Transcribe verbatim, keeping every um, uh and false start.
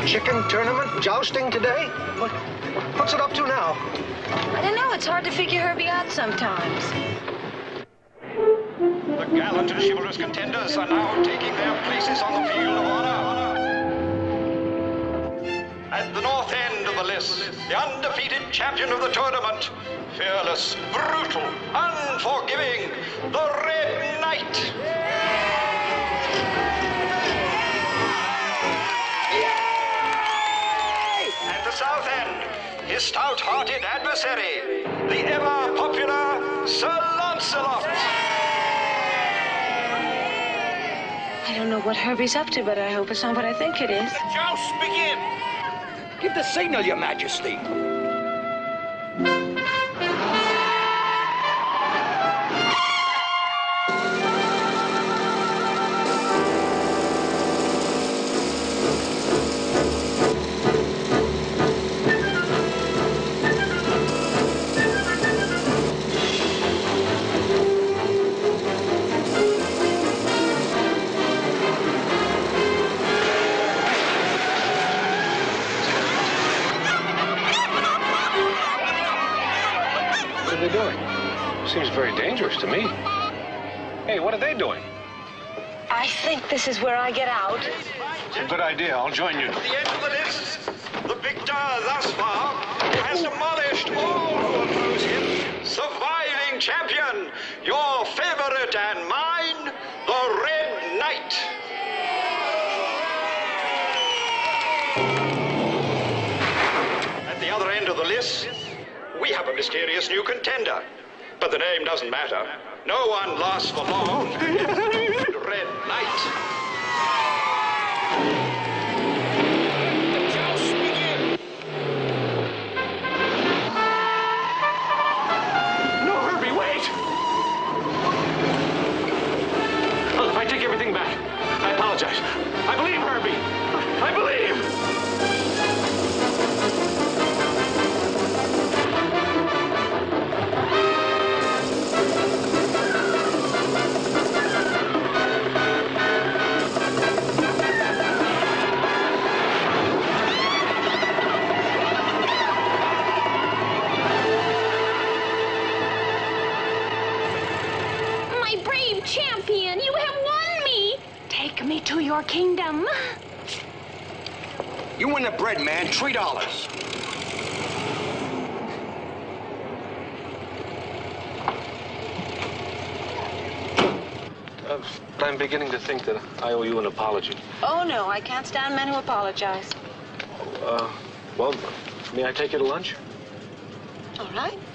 chicken tournament jousting today? What, what's it up to now? I don't know. It's hard to figure Herbie out sometimes. The gallant and chivalrous contenders are now taking their places on the field of honor. At the north end of the list, the undefeated champion of the tournament, fearless, brutal, unforgiving, the Red Knight. At the south end, his stout-hearted adversary, the ever-popular Sir Lancelot. I don't know what Herbie's up to, but I hope it's not what I think it is. The joust begin! Give the signal, Your Majesty. What are they doing? Seems very dangerous to me. Hey, what are they doing? I think this is where I get out. It's a good idea. I'll join you. At the end of the list, the victor thus far, who has demolished all who oppose him, surviving champion, your favorite and mine, the Red Knight. At the other end of the list, we have a mysterious new contender. But the name doesn't matter. No one lasts for long. Red Knight. The joust begin! No, Herbie, wait! Look, I take everything back. I apologize. I believe Herbie. I believe! Champion, you have won me. Take me to your kingdom. You win the bread, man. Three dollars. Uh, I'm beginning to think that I owe you an apology. Oh, no, I can't stand men who apologize. Uh, well, may I take you to lunch? All right.